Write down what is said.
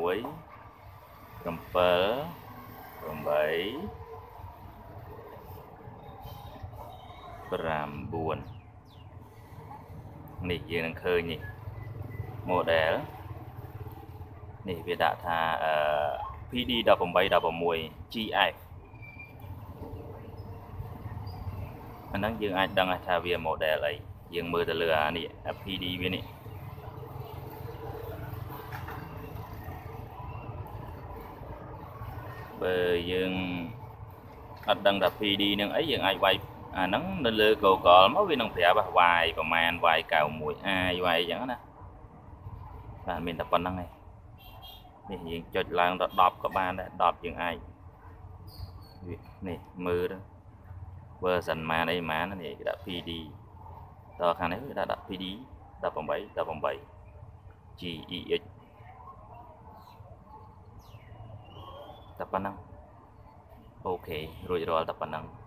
នេះយើងនឹងឃើញនេះ model នេះវាដាក់ថា PD 1816 GF អាហ្នឹងយើងអាចដឹងថាវា model អីយើងមើលទៅលើអានេះ PD វានេះបើយើងអត់ដឹងថា PD នឹងអីយើងអាចវាយអាហ្នឹងនៅលើ Google មកវានឹងប្រាប់វាយប្រមាណវាយ 91i វាយអញ្ចឹងណាបាទមានតែប៉ុណ្្នឹងឯងនេះយើងចុចឡើងដល់ 10 ក៏បានដែរ 10 យើងអាចនេះមើល version ម៉ានអីម៉ាននេះគេដាក់ PD តខាងនេះគេដាក់ PD 18 GEX តែប៉ុណ្្នឹងអូខេរួចរាល់តែប៉ុណ្្នឹង